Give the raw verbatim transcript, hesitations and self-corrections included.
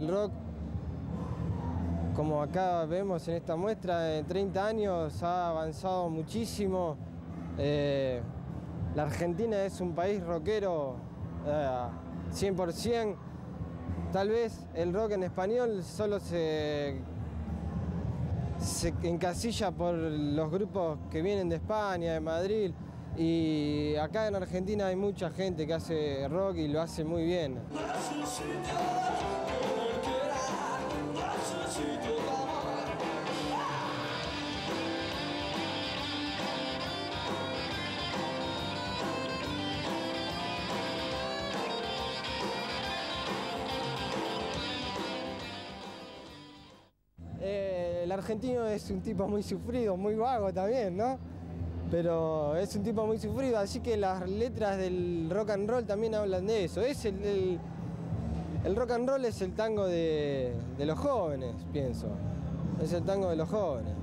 El rock, como acá vemos en esta muestra, en treinta años ha avanzado muchísimo. Eh, la Argentina es un país rockero eh, cien por cien. Tal vez el rock en español solo se, se encasilla por los grupos que vienen de España, de Madrid. Y acá en Argentina hay mucha gente que hace rock y lo hace muy bien. Eh, el argentino es un tipo muy sufrido, muy vago también, ¿no? Pero es un tipo muy sufrido, así que las letras del rock and roll también hablan de eso. Es el, el, el rock and roll es el tango de, de los jóvenes, pienso. Es el tango de los jóvenes.